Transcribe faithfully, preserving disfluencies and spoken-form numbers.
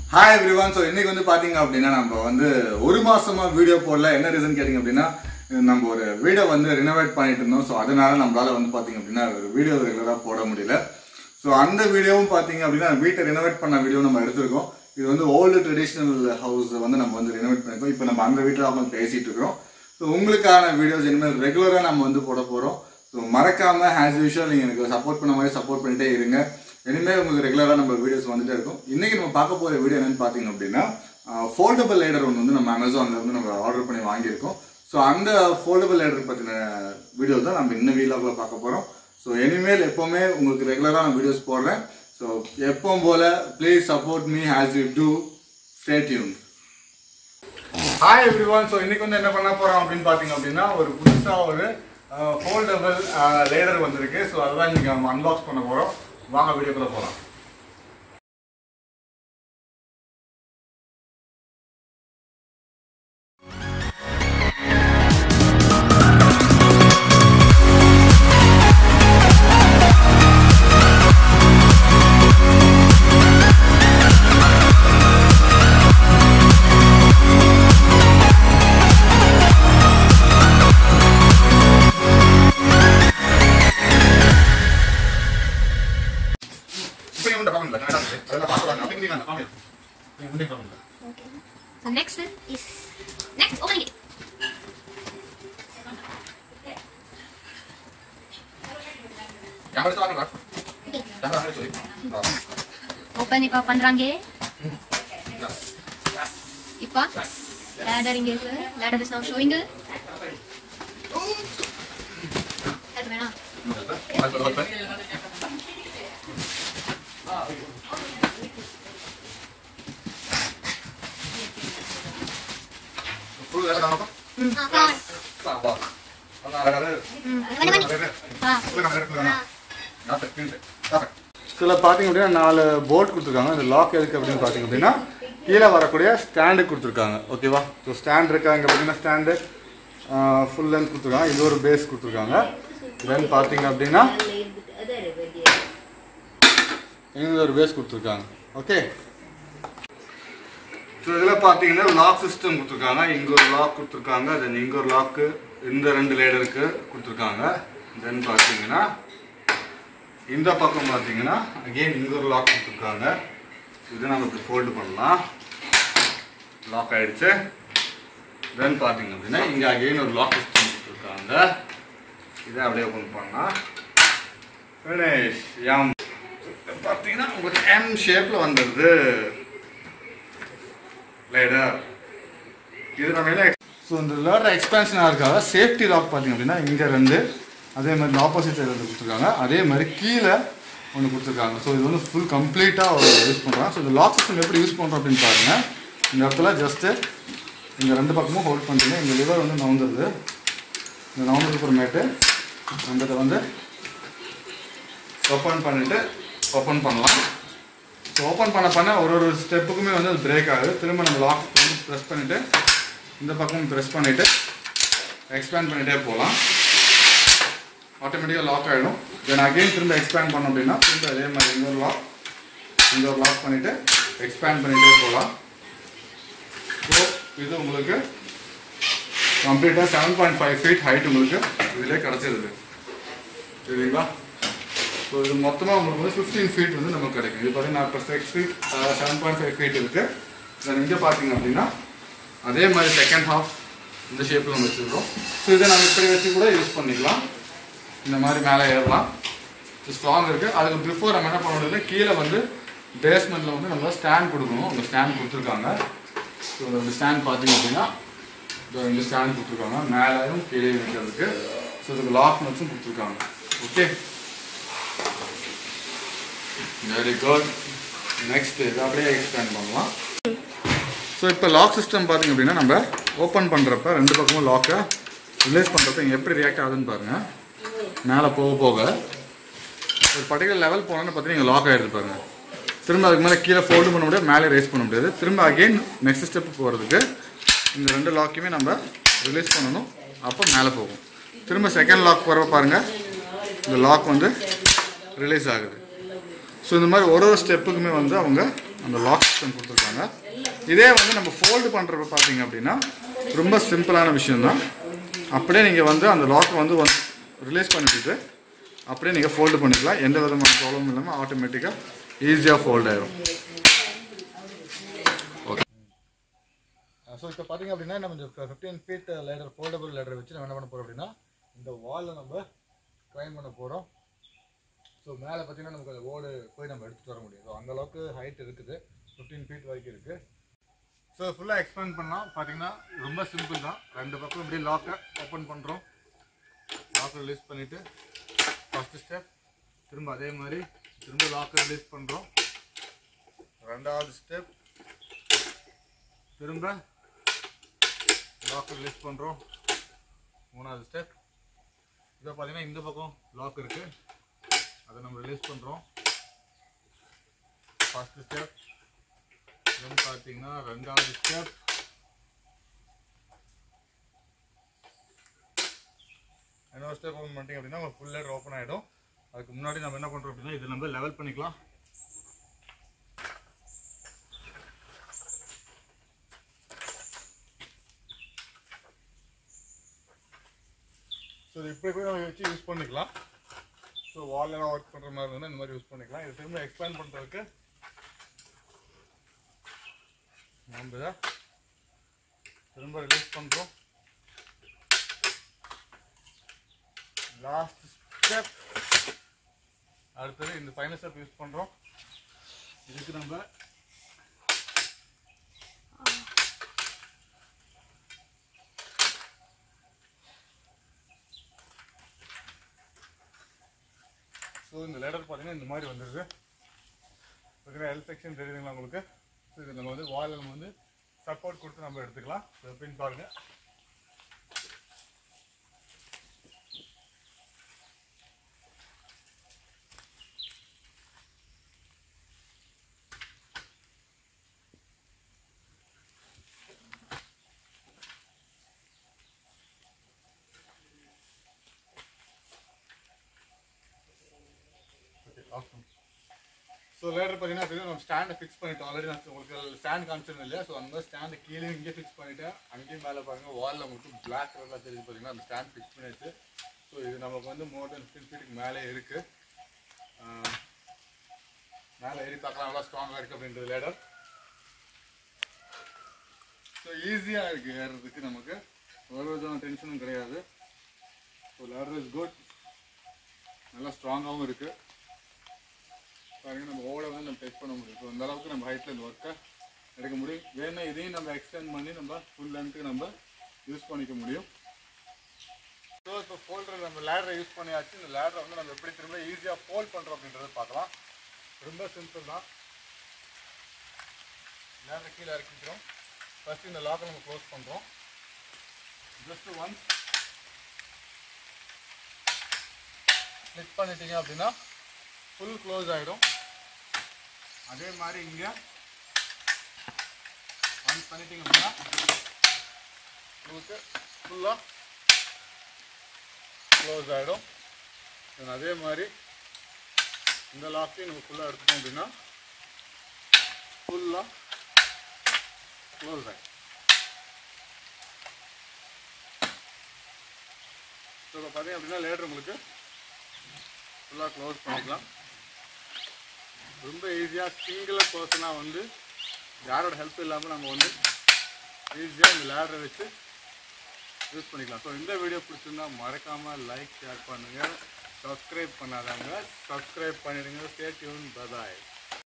Hi everyone, so இன்னைக்கு வந்து பாத்தீங்க அப்படினா நம்ம வந்து ஒரு மாசமா வீடியோ போடல. என்ன ரீசன் கேட்டிங்க அப்படினா நம்ம ஒரு வீடியோ வந்து ரினோவேட் பண்ணிட்டு இருந்தோம். சோ அதனால நம்மளால வந்து பாத்தீங்க அப்படினா ஒரு வீடியோ ரெகுலரா போட முடியல. சோ அந்த வீடியோவும் பாத்தீங்க அப்படினா வீட்டை ரினோவேட் பண்ண வீடியோ நம்ம எடுத்துறோம். இது வந்து ஓல்ட் ட்ரெடிஷனல் ஹவுஸ் வந்து நம்ம வந்து ரினோவேட் பண்ணிருக்கோம். இப்போ நம்ம அந்த வீட்ல வந்து பேசிட்டு இருக்கோம். சோ உங்களுக்கான வீடியோஸ் இனிமேல் ரெகுலரா நம்ம வந்து போட போறோம். சோ மறக்காம as usual நீங்க எனக்கு சப்போர்ட் பண்ண மாதிரி சப்போர்ட் பண்ணிட்டே இருங்க. இனிமே உங்களுக்கு ரெகுலரா நம்ம வீடியோஸ் வந்துட்டே இருக்கும். இன்னைக்கு நம்ம பார்க்க போற வீடியோ என்னன்னு பாத்தீங்க அப்படின்னா ஃபோல்டபிள் லேடர் ஒன்று வந்து நம்ம அமேசான்ல இருந்து நம்ம ஆர்டர் பண்ணி வாங்கியிருக்கோம். ஸோ அந்த ஃபோல்டபிள் லேடர் பத்தின வீடியோ தான் நம்ம இன்னும் வீடியோக்குள்ள பார்க்க போறோம். ஸோ இனிமேல் எப்பவுமே உங்களுக்கு ரெகுலரா நான் வீடியோஸ் போடுறேன். ஸோ எப்பவும் போல please support me as you do. Stay tuned. Hi everyone. So இன்னைக்கு வந்து என்ன பண்ண போறோம் அப்படின்னு பாத்தீங்க அப்படின்னா ஒரு புதுசா ஒரு ஃபோல்டபிள் லேடர் வந்திருக்கு. ஸோ அதுதான் இன்னைக்கு நம்ம அன்பாக்ஸ் பண்ண போறோம். வாங்க வீடியோக்குள்ள போலாம். Okay. So next is next opening it. Okay. Open ipa pandrange. Ipa ladder inge sir. Ladder is now showing. Help me now. சில பாத்தீங்க அப்படின்னா நாலு போல்ட் கொடுத்துருக்காங்க. இந்த லாக் எதுக்கு அப்படின்னு பாத்தீங்க அப்படின்னா கீழே வரக்கூடிய ஸ்டாண்டு கொடுத்துருக்காங்க. ஓகேவா? ஸோ ஸ்டாண்ட் இருக்கா இங்கே பார்த்தீங்கன்னா ஸ்டாண்டு ஃபுல் லென்த் கொடுத்துருக்காங்க. இது ஒரு பேஸ் கொடுத்துருக்காங்க. தென் பார்த்தீங்க அப்படின்னா இங்கே ஒரு பேஸ் கொடுத்துருக்காங்க. ஓகே, ஸோ இதில் பார்த்தீங்கன்னா லாக் சிஸ்டம் கொடுத்துருக்காங்க. இங்கே ஒரு லாக் கொடுத்துருக்காங்க. தென் இங்கே ஒரு லாக்கு இந்த ரெண்டு லேடருக்கு கொடுத்துருக்காங்க. தென் பார்த்தீங்கன்னா இந்த பக்கம் பார்த்தீங்கன்னா அகெயின் இங்கே ஒரு லாக் கொடுத்துருக்காங்க. இதை நம்ம இப்படி ஃபோல்டு பண்ணலாம். லாக் ஆகிடுச்சு. தென் பார்த்தீங்க அப்படின்னா இங்கே அகெயின் ஒரு லாக் சிஸ்டம் கொடுத்துருக்காங்க. இதை அப்படியே ஓப்பன் பண்ணலாம். ஃபினிஷ். எம் பார்த்தீங்கன்னா உங்களுக்கு எம் ஷேப்பில் வந்துடுது லேடர். இது நம்ம என்ன ஸோ இந்த லேடர் எக்ஸ்பேன்ஷனாக இருக்காங்க. சேஃப்டி லாக் பார்த்தீங்க அப்படின்னா இங்கே ரெண்டு, அதே மாதிரி ஆப்போசிட் சைடு வந்து கொடுத்துருக்காங்க. அதே மாதிரி கீழே ஒன்று கொடுத்துருக்காங்க. ஸோ இது வந்து ஃபுல் கம்ப்ளீட்டாக யூஸ் பண்ணுறாங்க. ஸோ இந்த லாக் சிஸ்டம் எப்படி யூஸ் பண்ணுறோம் அப்படின்னு பாருங்கள். இந்த இடத்துல ஜஸ்ட்டு இந்த ரெண்டு பக்கமும் ஹோல்ட் பண்ணுறீங்க. இந்த லிவர் வந்து நவுந்துருது. இந்த நவுந்ததுக்கு அப்புறமேட்டு அந்த இதை வந்து ஓப்பன் பண்ணிவிட்டு ஓப்பன் பண்ணலாம். ஸோ ஓப்பன் பண்ண பண்ண ஒரு ஒரு ஸ்டெப்புக்குமே வந்து அது பிரேக் ஆகுது. திரும்ப நம்ம லாக் வந்து ப்ரெஸ் பண்ணிவிட்டு இந்த பக்கம் ப்ரெஸ் பண்ணிவிட்டு எக்ஸ்பேண்ட் பண்ணிகிட்டே போகலாம். ஆட்டோமேட்டிக்காக லாக் ஆகிடும். தென் அகெயின் திரும்ப எக்ஸ்பேண்ட் பண்ணோம் அப்படின்னா திரும்ப அதே மாதிரி இன்னொரு லாக் இன்னொரு லாக் பண்ணிவிட்டு எக்ஸ்பேண்ட் பண்ணிகிட்டே போகலாம். ஸோ இது உங்களுக்கு கம்ப்ளீட்டாக seven point five feet height உங்களுக்கு இதிலே கிடச்சிருது. சரிங்களா? ஸோ இது மொத்தமாக உங்களுக்கு வந்து ஃபிஃப்டீன் ஃபீட் வந்து நமக்கு கிடைக்கும். இது பார்த்தீங்கன்னா இப்போ six feet seven point five feet இருக்குது. தென் இங்கே பார்த்தீங்க அப்படின்னா அதே மாதிரி செகண்ட் ஹாஃப் இந்த ஷேப்பில் நம்ம வச்சுருக்கோம். ஸோ இதை நம்ம இப்படி வச்சு கூட யூஸ் பண்ணிக்கலாம். இந்த மாதிரி மேலே ஏறலாம். ஸ்ட்ராங் இருக்குது. அதுக்கு பிஃபோர் நம்ம என்ன பண்ண கீழே வந்து பேஸ்மெண்ட்டில் வந்து நம்ம ஸ்டாண்ட் கொடுக்கணும். அந்த ஸ்டாண்ட் கொடுத்துருக்காங்க. ஸோ அந்த ஸ்டாண்ட் பார்த்தீங்க அப்படின்னா இந்த ஸ்டாண்ட் கொடுத்துருக்காங்க. மேலேயும் கீழே வைக்கிறதுக்கு. ஸோ இதுக்கு லாக் நட்ஸும் கொடுத்துருக்காங்க. Okay, very good. நெக்ஸ்ட் இது அப்படியே எக்ஸ்பேண்ட் பண்ணலாம். ஸோ இப்போ லாக் சிஸ்டம் பார்த்தீங்க அப்படின்னா நம்ம ஓப்பன் பண்ணுறப்ப ரெண்டு பக்கமும் லாக்கை ரிலீஸ் பண்ணுறப்ப இங்கே எப்படி ரியாக்ட் ஆகுதுன்னு பாருங்கள். மேலே போக போக ஒரு பர்டிகுலர் லெவல் போனோன்னு பார்த்தீங்கன்னா இங்கே லாக் ஆகிடுது பாருங்கள். திரும்ப அதுக்கு மேலே கீழே ஃபோல்டு பண்ண முடியாது, மேலே ரேஸ் பண்ண முடியாது. திரும்ப அகெயின் நெக்ஸ்ட் ஸ்டெப்பு போகிறதுக்கு இந்த ரெண்டு லாக்கையுமே நம்ம ரிலீஸ் பண்ணணும். அப்போ மேலே போகும். திரும்ப செகண்ட் லாக் போகிறப்ப பாருங்கள் இந்த லாக் வந்து ரிலீஸ் ஆகுது. ஸோ இந்த மாதிரி ஒரு ஒரு ஸ்டெப்புக்குமே வந்து அவங்க அந்த லாக் சிஸ்டம் கொடுத்துருக்காங்க. இதே வந்து நம்ம ஃபோல்டு பண்ணுறப்ப பார்த்தீங்க அப்படின்னா ரொம்ப சிம்பிளான விஷயம்தான். அப்படியே நீங்கள் வந்து அந்த லாக்கை வந்து ரிலீஸ் பண்ணிவிட்டு அப்படியே நீங்கள் ஃபோல்டு பண்ணிக்கலாம். எந்த விதமான ப்ராப்ளமும் இல்லாமல் ஆட்டோமேட்டிக்காக ஈஸியாக ஃபோல்ட் ஆயிடும். ஓகே. ஸோ இப்போ பார்த்தீங்க அப்படின்னா நம்ம இந்த fifteen feet ladder foldable ladder வச்சு நம்ம என்ன பண்ண போகிறோம் அப்படின்னா இந்த வாலில் நம்ம க்ளைம் பண்ண போகிறோம். ஸோ மேலே பார்த்தீங்கன்னா நமக்கு அந்த ஓடு போய் நம்ம எடுத்துகிட்டு வர முடியும். ஸோ அந்தளவுக்கு ஹைட் இருக்குது, ஃபிஃப்டீன் ஃபீட் வரைக்கும் இருக்குது. ஸோ ஃபுல்லாக எக்ஸ்பேண்ட் பண்ணலாம். பார்த்தீங்கன்னா ரொம்ப சிம்பிள் தான். ரெண்டு பக்கம் இப்படி லாக்கை ஓப்பன் பண்ணுறோம், லாக்கை ரிலீஸ் பண்ணிவிட்டு ஃபஸ்ட்டு ஸ்டெப், திரும்ப அதே மாதிரி திரும்ப லாக்கை ரிலீஸ் பண்ணுறோம், ரெண்டாவது ஸ்டெப், திரும்ப லாக்கை ரிலீஸ் பண்ணுறோம், மூணாவது ஸ்டெப். இப்போ பார்த்தீங்கன்னா இந்த பக்கம் லாக் இருக்குது, அதை நம்ம ரிலீஸ் பண்ணுறோம், ஃபஸ்ட்டு ஸ்டெப். தென் பார்த்தீங்கன்னா ரெண்டாவது ஸ்டெப், இன்னொரு ஸ்டெப் ஓப்பன் பண்ணிட்டீங்க அப்படின்னா உங்களுக்கு ஃபுல் லேடர் ஓப்பன் ஆகிடும். அதுக்கு முன்னாடி நம்ம என்ன பண்ணுறோம் அப்படின்னா இதை நம்ம லெவல் பண்ணிக்கலாம். ஸோ இது இப்படி கூட நம்ம வச்சு யூஸ் பண்ணிக்கலாம். ஸோ வால்லாம் ஒர்க் பண்ணுற மாதிரி இருந்தால் இந்த மாதிரி யூஸ் பண்ணிக்கலாம். இது திரும்ப எக்ஸ்பேண்ட் பண்ணுறதுக்கு நம்ம இதை திரும்ப ரிலீஸ் பண்ணுறோம், லாஸ்ட் ஸ்டெப். அடுத்தது இந்த ஃபைனல் ஸ்டெப் யூஸ் பண்ணுறோம். இதுக்கு நம்ம ஸோ இந்த லேடர் பார்த்தீங்கன்னா இந்த மாதிரி வந்துடுது. பார்த்தீங்கன்னா எல் செக்ஷன் தெரியுதுங்களா உங்களுக்கு? ஸோ இது நம்ம வந்து வாலில் நம்ம வந்து சப்போர்ட் கொடுத்து நம்ம எடுத்துக்கலாம். எப்படின்னு பாருங்கள். ஸோ லேடர் பார்த்தீங்கன்னா நம்ம ஸ்டாண்டை ஃபிக்ஸ் பண்ணிட்டோம். ஆல்ரெடி நான் உங்களுக்கு ஸ்டாண்ட் காமிச்சிருந்தேன் இல்லையா? ஸோ அந்த ஸ்டாண்டு கீழே இங்கே ஃபிக்ஸ் பண்ணிவிட்டேன், அங்கேயும் மேலே பாருங்கள் வாலில் உங்களுக்கு பிளாக் கலரில் தெரிஞ்சு பார்த்தீங்கன்னா அந்த ஸ்டாண்ட் ஃபிக்ஸ் பண்ணிடுச்சு. ஸோ இது நமக்கு வந்து மோர் தென் ஃபிஃப்டீன் ஃபீட்டுக்கு மேலே இருக்குது. மேலே ஏறி பார்க்கலாம் நல்லா ஸ்ட்ராங்காக இருக்குது அப்படின்றது லேடர். ஸோ ஈஸியாக இருக்குது ஏறுறதுக்கு, நமக்கு ஒரு விதமான டென்ஷனும் கிடையாது. ஸோ லேடர் இஸ் குட், நல்லா ஸ்ட்ராங்காகவும் இருக்குது. பாருங்கள் நம்ம ஓட வந்து நம்ம டெஸ்ட் பண்ண முடியும். ஸோ அந்த அளவுக்கு நம்ம ஹைட்டில் இந்த ஒர்க்கை எடுக்க முடியும். வேணா இதையும் நம்ம எக்ஸ்டெண்ட் பண்ணி நம்ம ஃபுல் லென்த்துக்கு நம்ம யூஸ் பண்ணிக்க முடியும். ஸோ இப்போ ஃபோல்டர் நம்ம லேடரை யூஸ் பண்ணியாச்சு. இந்த லேடரை வந்து நம்ம எப்படி திரும்ப ஈஸியாக ஃபோல்ட் பண்ணுறோம் அப்படின்றத பார்க்கலாம். ரொம்ப சிம்பிள் தான். லேடரை கீழே இறக்கிக்கிறோம். ஃபஸ்ட்டு இந்த லாக்கை நம்ம க்ளோஸ் பண்ணுறோம். ஜஸ்ட்டு ஒன்ஸ் கிளிக் பண்ணிட்டீங்க அப்படின்னா ஃபுல் க்ளோஸ் ஆகிடும். அதே மாதிரி இங்கே ஒன்ஸ் பண்ணிட்டீங்க அப்படின்னா உங்களுக்கு ஃபுல்லாக க்ளோஸ் ஆகிடும். அதே மாதிரி இந்த லாக்கையும் நம்ம ஃபுல்லாக எடுத்துட்டோம் அப்படின்னா ஃபுல்லாக க்ளோஸ் ஆகிடும். ஸோ இப்போ பார்த்தீங்க அப்படின்னா லேடர் உங்களுக்கு ஃபுல்லாக க்ளோஸ் பண்ணிக்கலாம். ரொம்ப ஈஸியாக சிங்கிள் பர்சனாக வந்து யாரோட ஹெல்ப் இல்லாமல் நம்ம வந்து ஈஸியாக இந்த லேடரை வச்சு யூஸ் பண்ணிக்கலாம். ஸோ இந்த வீடியோ பிடிச்சிருந்தா மறக்காமல் லைக் ஷேர் பண்ணுங்கள். சப்ஸ்கிரைப் பண்ணாதவங்க சப்ஸ்கிரைப் பண்ணிடுங்க. Stay tune. பை பாய்.